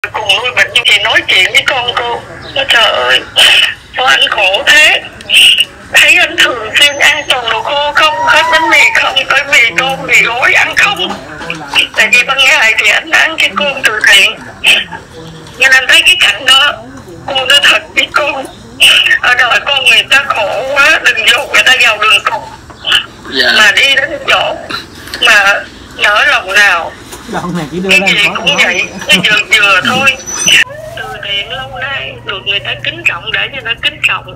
cùng nuôi bệnh thì nói chuyện với con cô. Nó trời ơi, sao anh khổ thế? Thấy anh thường xuyên ăn toàn đồ khô không, hết bánh mì không, tới mì tôm, mì gói ăn không. Tại vì ban ngày thì anh ăn cái cơm từ thiện, nên anh thấy cái cảnh đó, cô nói thật với con, ở đời con người ta khổ quá, đừng dồn người ta vào đường cùng. Mà đi đến chỗ mà nở lòng nào, cái gì cũng vậy, cái vừa thôi. Từ thiện lâu nay được người ta kính trọng để cho nó kính trọng.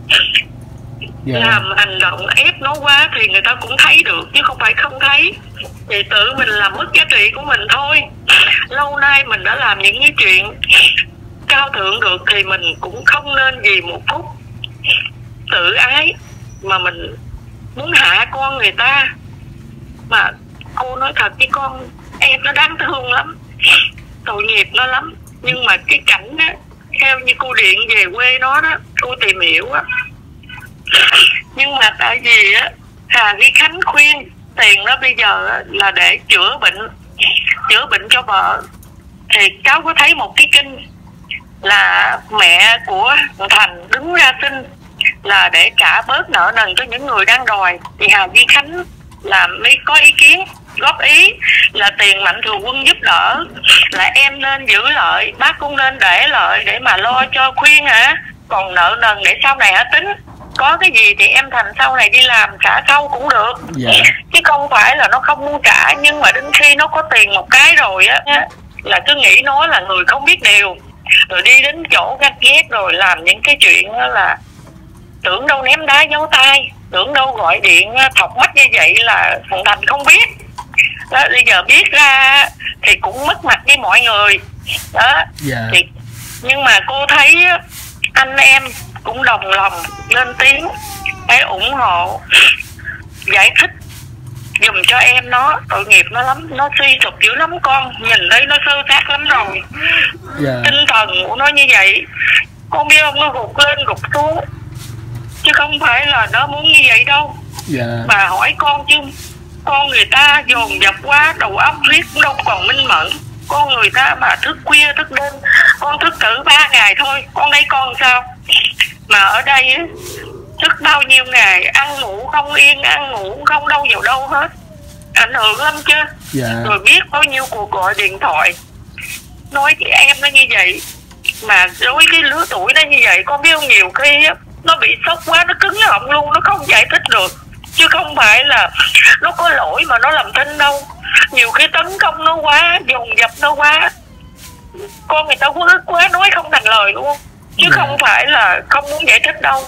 Làm hành động ép nó quá thì người ta cũng thấy được, chứ không phải không thấy. Thì tự mình làm mất giá trị của mình thôi. Lâu nay mình đã làm những cái chuyện cao thượng được thì mình cũng không nên vì một phút tự ái mà mình muốn hạ con người ta. Mà cô nói thật với con, em nó đáng thương lắm, tội nghiệp nó lắm. Nhưng mà cái cảnh đó, theo như cô điện về quê nó đó, cô tìm hiểu á. Nhưng mà tại vì á, Hà với Khánh khuyên tiền đó bây giờ á, là để chữa bệnh cho vợ. Thì cháu có thấy một cái kinh là mẹ của Thành đứng ra xin là để trả bớt nợ nần cho những người đang đòi. Thì Hà Duy Khánh là mới có ý kiến góp ý là tiền mạnh thường quân giúp đỡ là em nên giữ lợi, bác cũng nên để lợi để mà lo cho khuyên hả, còn nợ nần để sau này hả tính, có cái gì thì em Thành sau này đi làm trả sau cũng được. Chứ không phải là nó không muốn trả, nhưng mà đến khi nó có tiền một cái rồi á là cứ nghĩ nó là người không biết điều, rồi đi đến chỗ gắt ghét rồi làm những cái chuyện là tưởng đâu ném đá giấu tay, tưởng đâu gọi điện thọc mắt như vậy là thằng Thành không biết đó. Bây giờ biết ra thì cũng mất mặt với mọi người đó. Thì nhưng mà cô thấy anh em cũng đồng lòng lên tiếng để ủng hộ, giải thích dùm cho em nó, tội nghiệp nó lắm, nó suy sụp dữ lắm con, nhìn thấy nó sơ sát lắm rồi. Tinh thần của nó như vậy, con biết không, nó gục lên gục xuống chứ không phải là nó muốn như vậy đâu. Bà hỏi con chứ con người ta dồn dập quá, đầu óc riết cũng đâu còn minh mẫn. Con người ta mà thức khuya thức đêm, con thức cử 3 ngày thôi, con thấy con sao. Mà ở đây thức bao nhiêu ngày, ăn ngủ không yên, ăn ngủ không đâu vào đâu hết, ảnh hưởng lắm chứ. Rồi biết bao nhiêu cuộc gọi điện thoại nói chị em nó như vậy, mà đối cái lứa tuổi nó như vậy, con biết không, nhiều khi á nó bị sốc quá, nó cứng họng luôn, nó không giải thích được. Chứ không phải là nó có lỗi mà nó làm thinh đâu. Nhiều khi tấn công nó quá, dồn dập nó quá, con người ta quá ức quá, nói không thành lời luôn. Chứ không phải là không muốn giải thích đâu.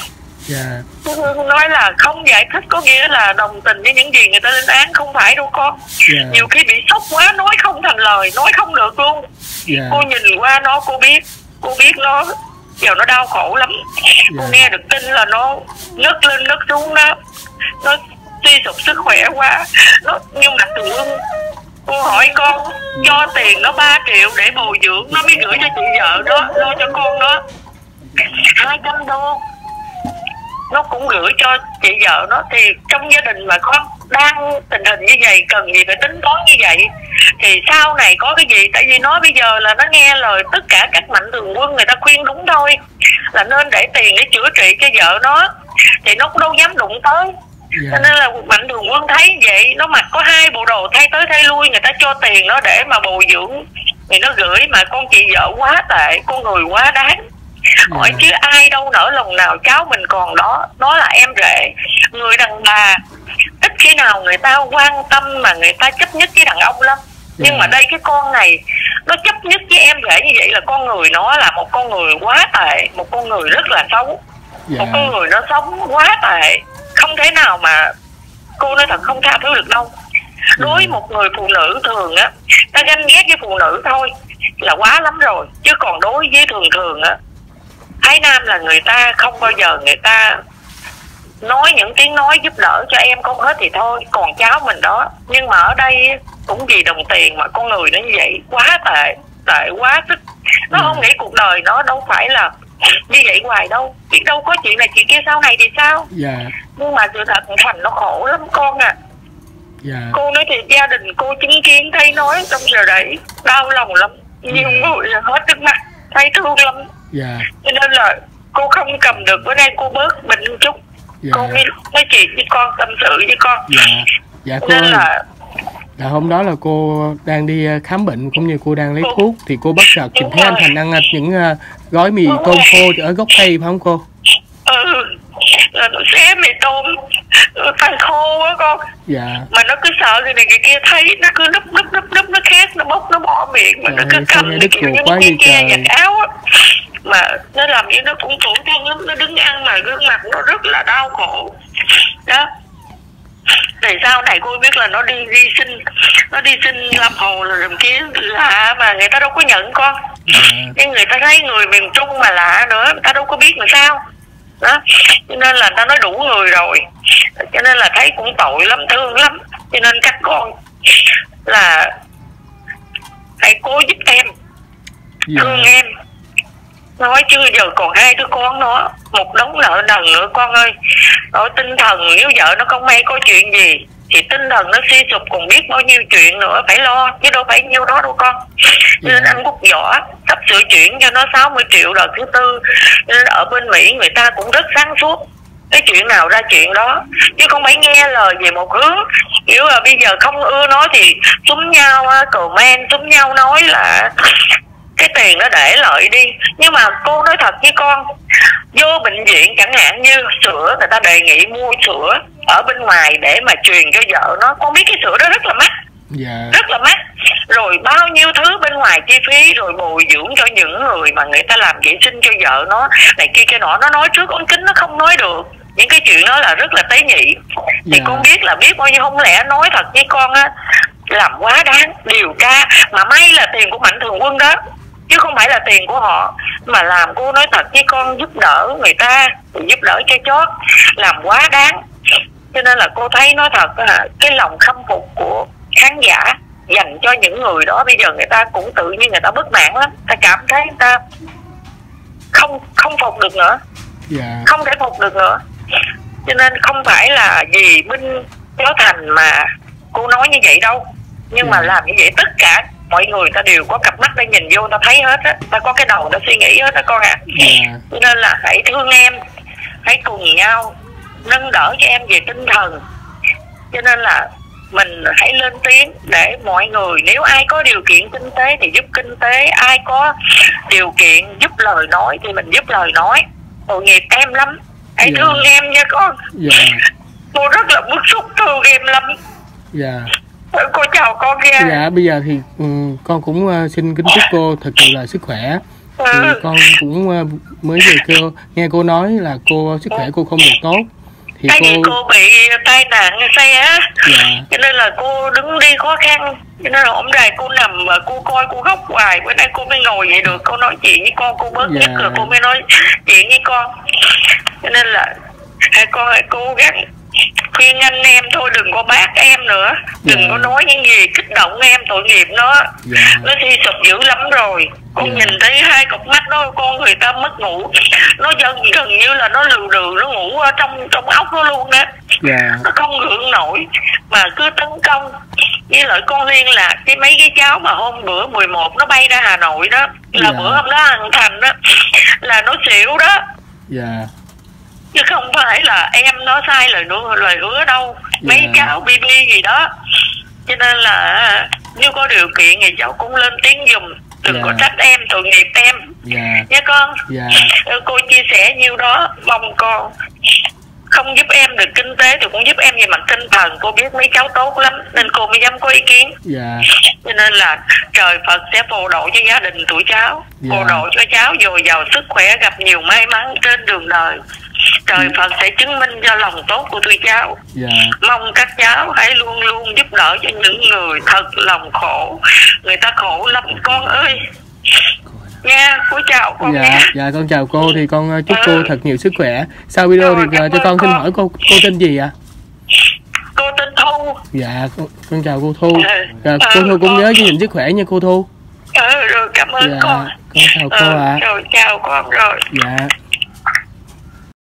Nói là không giải thích có nghĩa là đồng tình với những gì người ta lên án, không phải đâu con. Nhiều khi bị sốc quá, nói không thành lời, nói không được luôn. Cô nhìn qua nó, cô biết nó giờ nó đau khổ lắm. Cô nghe được tin là nó nấc lên nấc xuống đó, nó suy sụp sức khỏe quá. Nó nhưng mà cô hỏi con cho tiền nó 3 triệu để bồi dưỡng, nó mới gửi cho chị vợ đó, lo cho con đó 200 đô, nó cũng gửi cho chị vợ nó. Thì trong gia đình mà con đang tình hình như vậy, cần gì phải tính toán như vậy. Thì sau này có cái gì, tại vì nó bây giờ là nó nghe lời tất cả các mạnh thường quân, người ta khuyên đúng thôi, là nên để tiền để chữa trị cho vợ nó, thì nó cũng đâu dám đụng tới. Cho nên là mạnh thường quân thấy vậy, nó mặc có 2 bộ đồ thay tới thay lui, người ta cho tiền nó để mà bồi dưỡng thì nó gửi. Mà con chị vợ quá tệ, con người quá đáng. Hỏi chứ ai đâu nỡ lòng nào cháu mình còn đó, nó là em rể. Người đàn bà ít khi nào người ta quan tâm mà người ta chấp nhất với đàn ông lắm. Nhưng mà đây cái con này nó chấp nhất với em rể như vậy là con người nó là một con người quá tệ, một con người rất là xấu. Một con người nó sống quá tệ, không thể nào mà cô nói thật không tha thứ được đâu. Đối một người phụ nữ thường á, ta ganh ghét với phụ nữ thôi là quá lắm rồi. Chứ còn đối với thường á, Thái Nam là người ta không bao giờ người ta nói những tiếng nói giúp đỡ cho em không hết thì thôi, còn cháu mình đó. Nhưng mà ở đây cũng vì đồng tiền mà con người nó như vậy, quá tệ, tệ quá sức. Nó không nghĩ cuộc đời nó đâu phải là như vậy hoài đâu, biết đâu có chuyện này chuyện kia sau này thì sao. Nhưng mà sự thật Thành nó khổ lắm con à. Cô nói thì gia đình cô chứng kiến thấy nói trong giờ đấy đau lòng lắm. nhiều người hết nước mắt, thấy thương lắm. Dạ. Cho nên là cô không cầm được, bữa nay cô bớt bệnh một chút. Dạ. Cô mới nói chuyện với con, tâm sự với con. Dạ. Dạ cô nên ơi, là hôm đó là cô đang đi khám bệnh cũng như cô đang lấy thuốc thì cô bất chợt nhìn thấy anh Thành ăn những gói mì tôm khô ở gốc cây phải không cô? Là nó xé mì tôm phải khô á con. Dạ. Mà nó cứ sợ người này người kia thấy, nó cứ núp nó khét, nó bốc, nó bỏ miệng. Mà nó cứ cầm kiểu như cái che giặt áo á. Mà nó làm như nó cũng tổn thương lắm. Nó đứng ăn mà gương mặt nó rất là đau khổ đó. Tại sau này cô biết là nó đi sinh, nó đi sinh Lâm Hồ rồi làm kia lạ mà người ta đâu có nhận con. Nhưng người ta thấy người miền Trung mà lạ nữa, người ta đâu có biết làm sao đó. Cho nên là ta nói đủ người rồi, cho nên là thấy cũng tội lắm, thương lắm. Cho nên các con là hãy cố giúp em, thương em. Nói chứ giờ còn 2 đứa con nữa, một đống nợ nần nữa con ơi. Rồi tinh thần nếu vợ nó không may có chuyện gì thì tinh thần nó suy sụp, còn biết bao nhiêu chuyện nữa phải lo, chứ đâu phải nhiêu đó đâu con. Nên anh Quốc Võ sắp sửa chuyển cho nó 60 triệu đợt thứ 4. Nên ở bên Mỹ người ta cũng rất sáng suốt, cái chuyện nào ra chuyện đó, chứ không phải nghe lời về một hướng. Kiểu là bây giờ không ưa nó thì súng nhau, comment súng nhau nói là cái tiền nó để lợi đi. Nhưng mà cô nói thật với con, vô bệnh viện chẳng hạn như sữa, người ta đề nghị mua sữa ở bên ngoài để mà truyền cho vợ nó. Con biết cái sữa đó rất là mắc. Rất là mắc. Rồi bao nhiêu thứ bên ngoài chi phí, rồi bồi dưỡng cho những người mà người ta làm vệ sinh cho vợ nó này kia cái nọ. Nó nói trước ống kính nó không nói được, những cái chuyện đó là rất là tế nhị. Thì con biết là biết bao nhiêu. Không lẽ nói thật với con á, làm quá đáng, điều tra. Mà may là tiền của Mạnh Thường Quân đó, chứ không phải là tiền của họ. Mà làm, cô nói thật với con, giúp đỡ người ta, giúp đỡ cho chót, làm quá đáng. Cho nên là cô thấy nói thật là cái lòng khâm phục của khán giả dành cho những người đó, bây giờ người ta cũng tự nhiên người ta bất mãn lắm. Ta cảm thấy người ta không phục được nữa. Không thể phục được nữa. Cho nên không phải là vì Minh Cháu Thành mà cô nói như vậy đâu. Nhưng mà làm như vậy tất cả mọi người ta đều có cặp mắt để nhìn vô, ta thấy hết á, ta có cái đầu ta suy nghĩ hết á con ạ. Cho nên là hãy thương em, hãy cùng nhau nâng đỡ cho em về tinh thần. Cho nên là mình hãy lên tiếng để mọi người, nếu ai có điều kiện kinh tế thì giúp kinh tế, ai có điều kiện giúp lời nói thì mình giúp lời nói. Tội nghiệp em lắm, hãy thương em nha con. Cô rất là bức xúc, thương em lắm. Cô chào con nha. Dạ bây giờ thì con cũng xin kính chúc cô thật là sức khỏe. Thì con cũng mới vừa nghe cô nói là sức khỏe cô không được tốt. Thì cô bị tai nạn xe á. Cho nên là cô đứng đi khó khăn. Cho nên là hôm nay cô nằm và cô coi, cô khóc hoài. Bữa nay cô mới ngồi vậy được, cô nói chuyện với con, cô bớt nhất rồi cô mới nói chuyện với con. Cho nên là hai con hãy cố gắng khuyên anh em thôi, đừng có bác em nữa. Đừng có nói những gì kích động em, tội nghiệp nó. Nó suy sụp dữ lắm rồi. Con nhìn thấy 2 cặp mắt đó, con người ta mất ngủ. Nó gần như là nó lừ đừ, nó ngủ ở trong óc nó luôn đó. Nó không gượng nổi mà cứ tấn công. Với lại con liên lạc cái mấy cái cháu mà hôm bữa 11 nó bay ra Hà Nội đó, là bữa hôm đó Anh Thành đó là nó xỉu đó. Chứ không phải là em nó sai lời hứa đâu. Mấy cháu BB gì đó. Cho nên là nếu có điều kiện thì cháu cũng lên tiếng giùm. Đừng có trách em, tội nghiệp em. Nha con. Cô chia sẻ nhiêu đó, mong con không giúp em được kinh tế thì cũng giúp em về mặt tinh thần. Cô biết mấy cháu tốt lắm nên cô mới dám có ý kiến. Cho nên là trời Phật sẽ phù độ cho gia đình tụi cháu, phù độ cho cháu dồi dào sức khỏe, gặp nhiều may mắn trên đường đời. Trời Phật sẽ chứng minh cho lòng tốt của tụi cháu. Mong các cháu hãy luôn luôn giúp đỡ cho những người thật lòng khổ. Người ta khổ lắm con ơi. Nha, cô chào con nha. Dạ con chào cô, thì con chúc cô thật nhiều sức khỏe. Sau video thì cho con xin hỏi cô tên gì ạ? Cô tên Thu. Dạ con chào cô Thu. Cô Thu cũng nhớ giữ gìn sức khỏe nha cô Thu. Rồi cảm ơn con. Con chào cô ạ. Rồi chào con rồi. Dạ.